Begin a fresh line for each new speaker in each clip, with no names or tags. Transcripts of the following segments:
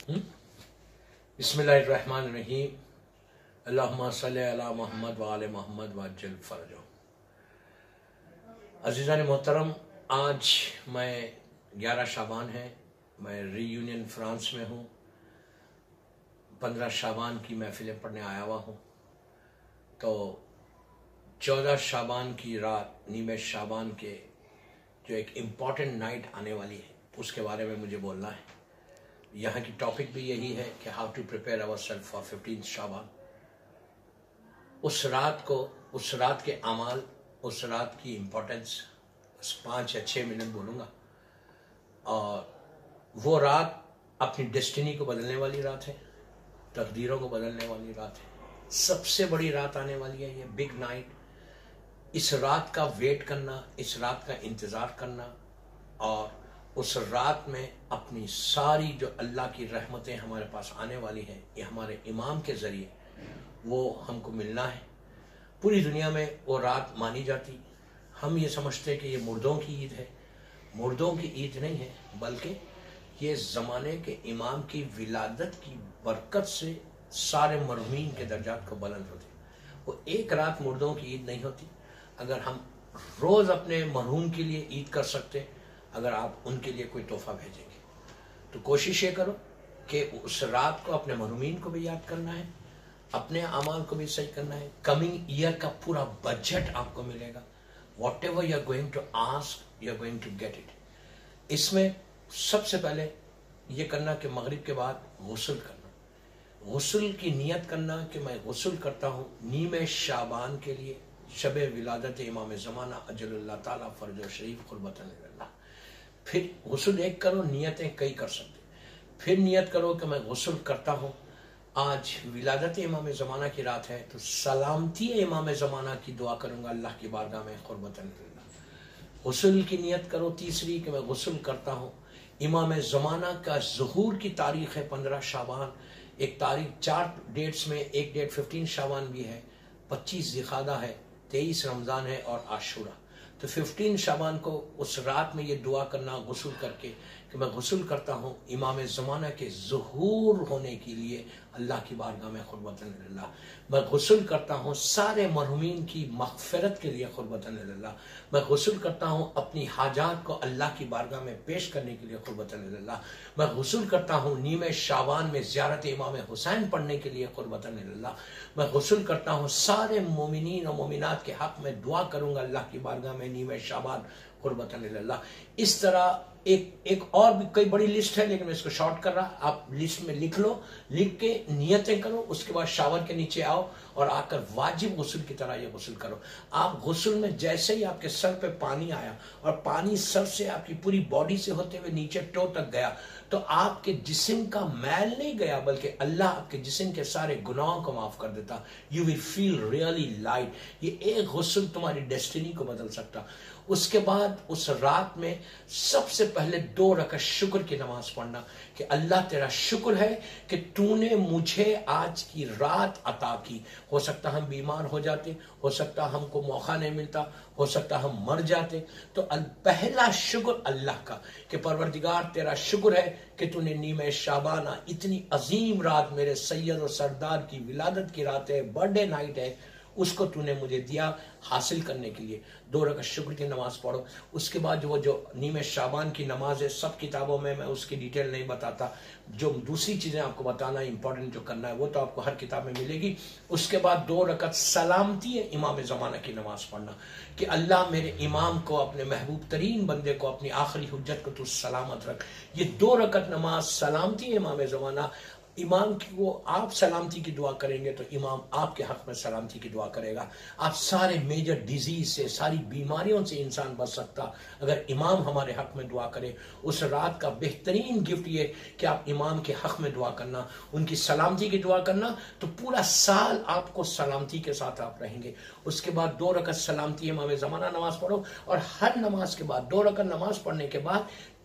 बिस्मिल्लाहिर्रहमानिर्रहीम। अल्लाहुम्मा सल्ली अला मोहम्मद व आले मोहम्मद वअज्जिल फरजो। अज़ीज़ान मोहतरम, आज मैं 11 शाबान है, मैं रीयूनियन फ्रांस में हूँ। 15 शाबान की महफिलें पढ़ने आया हुआ हूँ। तो 14 शाबान की रात, नीमे शाबान के जो एक इम्पॉर्टेंट नाइट आने वाली है, उसके बारे में मुझे बोलना है। यहाँ की टॉपिक भी यही है कि how to prepare our self for 15 शाबान। उस रात को, उस रात के अमाल, उस रात की इम्पोर्टेंस 5 या 6 मिनट बोलूँगा। और वो रात अपनी डेस्टिनी को बदलने वाली रात है, तकदीरों को बदलने वाली रात है। सबसे बड़ी रात आने वाली है, ये बिग नाइट। इस रात का वेट करना, इस रात का इंतज़ार करना और उस रात में अपनी सारी जो अल्लाह की रहमतें हमारे पास आने वाली हैं, ये हमारे इमाम के ज़रिए वो हमको मिलना है। पूरी दुनिया में वो रात मानी जाती। हम ये समझते हैं कि ये मुर्दों की ईद है। मुर्दों की ईद नहीं है, बल्कि ये ज़माने के इमाम की विलादत की बरकत से सारे मरहूमीन के दर्जात को बुलंद होते। वो एक रात मुर्दों की ईद नहीं होती। अगर हम रोज़ अपने मरहूम के लिए ईद कर सकते, अगर आप उनके लिए कोई तोहफा भेजेंगे, तो कोशिश ये करो कि उस रात को अपने मरहूमीन को भी याद करना है, अपने अमाल को भी सही करना है। कमिंग ईयर का पूरा बजट आपको मिलेगा। Whatever you are going to ask, you are going to get it. इसमें सबसे पहले ये करना कि मगरिब के बाद गुस्ल करना, गुस्ल की नियत करना कि मैं गुस्ल करता हूँ नीमे शाबान के लिए, शब विलादत इमाम ज़माना अजल्लाह ताला फर्ज शरीफ क़ुर्बतन इल्लाह। फिर गुस्ल एक करो, नियतें कई कर सकते। फिर नियत करो कि मैं गुस्ल करता हूँ, आज विलादत इमाम ज़माना की रात है, तो सलामती इमाम ज़माना की दुआ करूँगा अल्लाह की बारगाह में क़ुर्बतन इल्लाह। गुस्ल की नियत करो तीसरी कि मैं गुस्ल करता हूँ इमाम ज़माना का ज़ुहूर की तारीख़ है 15 शाबान। एक तारीख 4 डेट्स में, एक डेट 15 शाबान भी है, 25 ज़िलक़ादा है, 23 रमज़ान है और आशूरा। तो 15 शाबान को उस रात में ये दुआ करना गुस्ल करके कि मैं गुस्ल करता हूँ इमाम ज़माना के ज़ुहूर होने के लिए अल्लाह की बारगाह में क़ुर्बतन इल्लाह। मैं गुस्ल करता हूँ सारे मरहूमीन की मग़फ़िरत के लिए क़ुर्बतन इल्लाह। मैं गुस्ल करता हूँ अपनी हाजात को अल्लाह की बारगाह में पेश करने के लिए क़ुर्बतन इल्लाह। मैं गुस्ल करता हूँ नीमे शाबान में ज़ियारत इमाम हुसैन पढ़ने के लिए क़ुर्बतन इल्लाह। मैं गुस्ल करता हूँ सारे मोमिनीन और मोमिनात के हक़ में दुआ करूँगा अल्लाह की बारगाह में नीमे शाबान क़ुर्बतन इल्लाह। इस तरह एक और भी कई बड़ी लिस्ट है, लेकिन मैं इसको शॉर्ट कर रहा। आप लिस्ट में लिख लो, लिख के नियतें करो, उसके बाद शावर के नीचे आओ और आकर वाजिब गुस्ल की तरह ये गुस्ल करो। आप गुस्ल में जैसे ही आपके सर पे पानी आया और पानी सर से आपकी पूरी बॉडी से होते हुए नीचे टो तक गया, तो आपके जिस्म का मैल नहीं गया, बल्कि अल्लाह आपके जिस्म के सारे गुनाहों को माफ कर देता। You will feel really light. ये एक गुस्ल तुम्हारी डेस्टिनी को बदल सकता। उसके बाद उस रात में सबसे पहले 2 रकात शुक्र की नमाज पढ़ना कि अल्लाह तेरा शुक्र है कि तूने मुझे आज की रात अता की। हो सकता हम बीमार हो जाते, हो सकता हमको मौका नहीं मिलता, हो सकता हम मर जाते, तो पहला शुक्र अल्लाह का कि परवरदिगार तेरा शुक्र है कि तूने नीमे शाबाना, इतनी अजीम रात, मेरे सैयद और सरदार की विलादत की रात है, बर्थडे नाइट है, उसको तूने मुझे दिया हासिल करने के लिए। 2 रकात शुक्र की नमाज पढ़ो। उसके बाद जो नीमे शाबान की नमाज है, सब किताबों में मैं उसकी डिटेल नहीं बताता। जो दूसरी चीज़ें आपको बताना इंपॉर्टेंट जो करना है वो तो आपको हर किताब में मिलेगी। उसके बाद 2 रकात सलामती है इमाम ज़माना की नमाज पढ़ना कि अल्लाह मेरे इमाम को, अपने महबूब तरीन बंदे को, अपनी आखिरी हुज्जत को तू सलामत रख। ये 2 रकात नमाज सलामती है इमाम ज़माना। इमाम की वो आप सलामती की दुआ करेंगे तो इमाम आपके हक में सलामती की दुआ करेगा। आप सारे मेजर डिजीज से, सारी बीमारियों से इंसान बच सकता अगर इमाम हमारे हक में दुआ करे। उस रात का बेहतरीन गिफ्ट ये कि आप इमाम के हक में दुआ करना, उनकी सलामती की दुआ करना, तो पूरा साल आपको सलामती के साथ आप रहेंगे। उसके बाद 2 रकात सलामती इमाम ज़माना नमाज पढ़ो और हर नमाज के बाद 2 रकात नमाज पढ़ने के बाद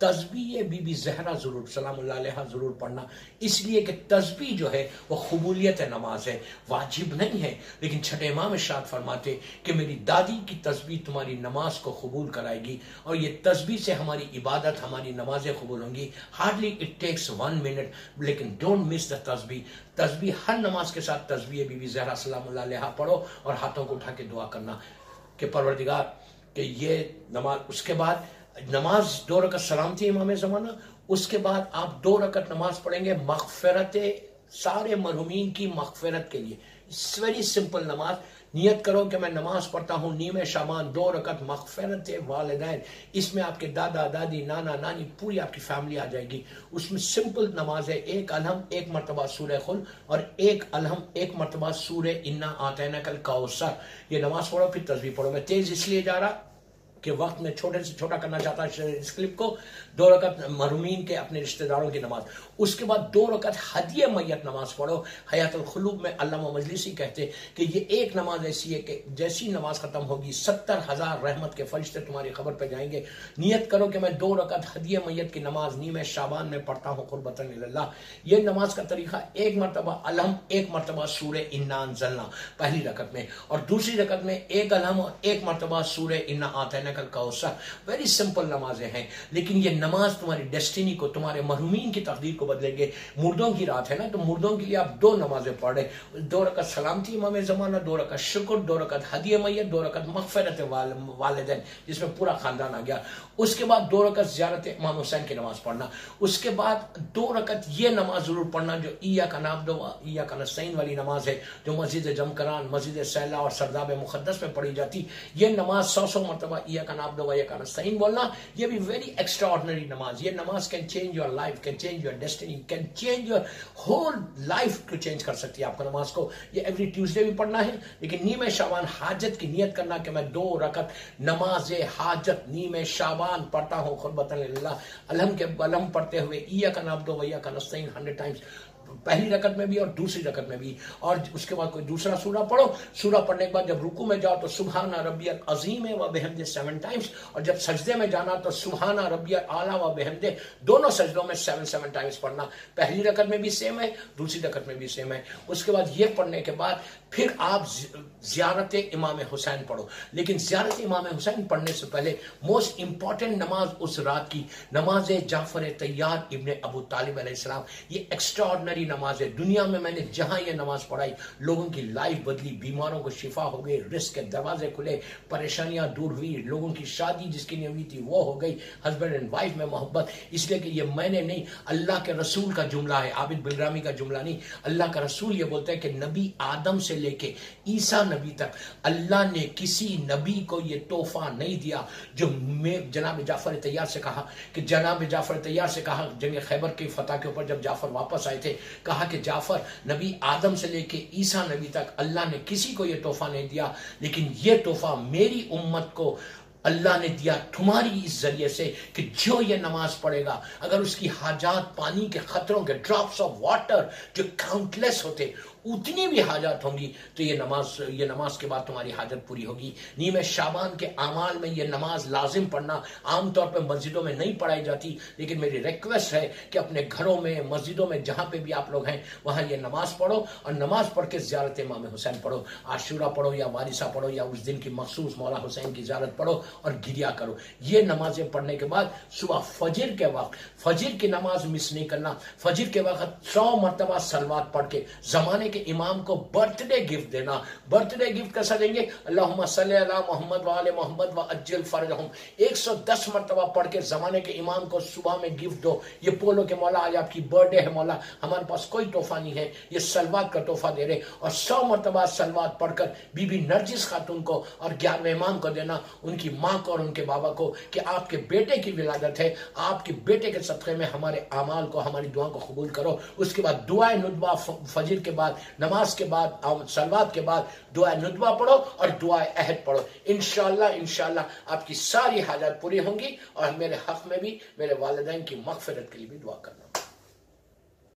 تسبیح بی بی زہرا ضرور سلام اللہ علیہ ضرور پڑھنا، اس لیے کہ تسبیح جو ہے وہ قبولیت نماز ہے، واجب نہیں ہے، لیکن چھٹے امام ارشاد فرماتے کہ میری دادی کی تسبیح تمہاری نماز کو قبول کرائے گی، اور یہ تسبیح سے ہماری عبادت، ہماری نمازیں قبول ہوں گی. ہارڈلی اٹ ٹیکس 1 منٹ، لیکن ڈونٹ مس دا تسبیح. تسبیح ہر نماز کے ساتھ تسبیح بی بی زہرا سلام اللہ علیہ پڑھو، اور ہاتھوں کو اٹھا کے دعا کرنا کہ پروردگار کہ یہ نماز. اس کے بعد نماز 2 رکعت سلامتی امام زمانہ، اس کے بعد آپ 2 رکعت نماز پڑھیں گے مغفرت سارے مرحومین کی مغفرت کے لیے. اٹس ویری سمپل نماز. نیت کرو کہ میں نماز پڑھتا ہوں نیمہ شعبان 2 رکعت مغفرت والدین. اس میں آپ کے دادا دادی نانا نانی پوری آپ کی فیملی آ جائے گی. اس میں سمپل نماز ہے، 1 الحم 1 مرتبہ سورہ خل، اور 1 الحم 1 مرتبہ سورہ انا اعطیناک الکوثر. یہ نماز پڑھو پھر تسبیح پڑھو. میں تیز اس لیے جا رہا کہ وقت میں چھوٹے سے چھوٹا کرنا چاہتا اس کلپ کو. 2 رکعت مرحومین کے اپنے رشتہ داروں کی نماز. اس کے بعد 2 رکعت ہدیہ میت نماز پڑھو. حیات القلوب میں علامہ مجلسی کہتے کہ یہ ایک نماز ایسی ہے کہ جیسی نماز ختم ہوگی 70,000 رحمت کے فرشتے تمہاری خبر پہ جائیں گے. نیت کرو کہ میں 2 رکعت ہدیہ میت کی نماز نیمہ شعبان میں پڑھتا ہوں قربتاً اللہ. یہ نماز کا طریقہ 1 مرتبہ الحم 1 مرتبہ سورہ انا انزلنا پہلی رکعت میں، اور دوسری رکعت میں 1 الحم 1 مرتبہ سورہ انا اعطیناک الکوثر. ویری سمپل نمازیں ہیں، لیکن یہ نماز تمہاری ڈیسٹینی کو، تمہارے مرحومین کی تقدیر کو بدلیں گے. مردوں کی رات ہے نا، تو مردوں کے لیے آپ 2 نمازیں پڑھ رہے. 2 رکعت سلامتی امام زمانہ، 2 رکعت شکر، 2 رکعت ہدیہ میت، 2 رکعت مغفرت والدین جس میں پورا خاندان آ گیا. اس کے بعد 2 رکعت زیارت امام حسین کی نماز پڑھنا. اس کے بعد 2 رکعت یہ نماز ضرور پڑھنا جو ایاک نعبد و ایاک نستعین والی نماز ہے، جو مسجد جمکران، مسجد سیلا اور سرداب مقدس میں پڑھی جاتی. یہ نماز 100 مرتبہ ایاک نعبد و ایاک نستعین بولنا. یہ بھی ویری ایکسٹرا آرڈنری نماز. یہ نماز can change your life, can change your destiny, can change your whole life کو چینج کر سکتی ہے آپ کو نماز کو. یہ ایوری ٹیوزڈے بھی پڑھنا ہے، لیکن نیمہ شعبان حاجت کی نیت کرنا کہ میں 2 رکعت نماز حاجت نیمہ شعبان پڑھتا ہوں قربتاً اللہ. الحم کے الحم پڑھتے ہوئے ایاک نعبد و ایاک نستعین 100 ٹائمز پہلی رکعت میں بھی اور دوسری رکعت میں بھی. اور اس کے بعد کوئی دوسرا سورہ پڑھو. سورہ پڑھنے کے بعد جب رکوع میں جاؤ تو سبحان ربی العظیم و بحمدہ 7 ٹائمز، اور جب سجدے میں جانا تو سبحان ربی الاعلی و بحمدہ دونوں سجدوں میں 7 ٹائمز پڑھنا. پہلی رکعت میں بھی سیم ہے، دوسری رکعت میں بھی سیم ہے. اس کے بعد یہ پڑھنے کے بعد پھر آپ زیارت امام حسین پڑھو. لیکن زیارت امام حسین پڑھنے سے پہلے موسٹ امپورٹنٹ نماز اس رات کی نماز جعفر طیار ابن ابو طالب علیہ السلام. یہ ایکسٹرا آرڈنری نماز ہے. دنیا میں نے جہاں یہ نماز پڑھائی لوگوں کی لائف بدلی، بیماروں کو شفا ہو گئی، رزق کے دروازے کھلے، پریشانیاں دور ہوئی، لوگوں کی شادی جس کی نہیں ہوئی تھی وہ ہو گئی، ہسبینڈ اینڈ وائف میں محبت. اس لیے کہ یہ میں نے نہیں، اللہ کے رسول کا جملہ ہے، عابد بلرامی کا جملہ نہیں. اللہ کا رسول یہ بولتا ہے کہ نبی آدم سے لے کے عیسیٰ نبی تک اللہ نے کسی نبی کو یہ تحفہ نہیں دیا جو جناب جعفر طیار سے کہا کہ جناب جعفر طیار سے کہا جنگ خیبر کی فتح کے اوپر جب جعفر واپس آئے تھے، کہا کہ جعفر نبی آدم سے لے کے عیسیٰ نبی تک اللہ نے کسی کو یہ تحفہ نہیں دیا، لیکن یہ تحفہ میری امت کو اللہ نے دیا تمہاری اس ذریعے سے کہ جو یہ نماز پڑھے گا اگر اس کی حاجات پانی کے خطروں کے ڈراپس آف واٹر جو کاؤنٹلیس ہوتے اتنی بھی حاجات ہوں گی تو یہ نماز کے بعد تمہاری حاجت پوری ہوگی. نیمہ شعبان کے اعمال میں یہ نماز لازم پڑھنا. عام طور پہ مسجدوں میں نہیں پڑھائی جاتی، لیکن میری ریکویسٹ ہے کہ اپنے گھروں میں، مسجدوں میں، جہاں پہ بھی آپ لوگ ہیں وہاں یہ نماز پڑھو، اور نماز پڑھ کے زیارت امام حسین پڑھو. عاشورہ پڑھو یا وارثہ پڑھو یا اس دن کی مخصوص مولا حسین کی زیارت پڑھو اور گریا کرو. یہ نمازیں پڑھنے کے بعد صبح فجر کے وقت فجر کی نماز مس نہیں کرنا. فجر کے وقت 100 مرتبہ صلوات پڑھ کے زمانے کے امام کو برتھ ڈے گفٹ دینا. برتھ ڈے گفٹ کیسا دیں گے؟ اللہم صلی علی محمد وآل محمد وعجل فرجہم 110 مرتبہ پڑھ کے زمانے کے امام کو صبح میں گفٹ دو. یہ بولو کہ مولا آج آپ کی برتھ ڈے ہے، مولا ہمارے پاس کوئی تحفہ نہیں ہے، یہ صلوات کا تحفہ دے رہے. اور 100 مرتبہ صلوات پڑھ کر بی بی نرجس خاتون کو اور 11ویں امام کو دینا، ان کی ماں کو اور ان کے بابا کو، کہ آپ کے بیٹے کی ولادت ہے، آپ کے بیٹے کے صدقے میں ہمارے اعمال کو، ہماری دعا کو قبول کرو. اس کے بعد دعائے ندبہ فجر کے بعد، نماز کے بعد، صلوات کے بعد دعائے ندبہ پڑھو اور دعائے عہد پڑھو. انشاءاللہ آپ کی ساری حاجات پوری ہوں گی. اور میرے حق میں بھی میرے والدین کی مغفرت کے لیے بھی دعا کرنا.